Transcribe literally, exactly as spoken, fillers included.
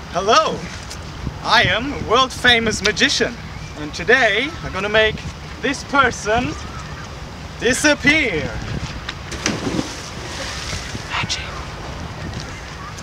Hello, I am a world famous magician, and today I'm gonna make this person disappear.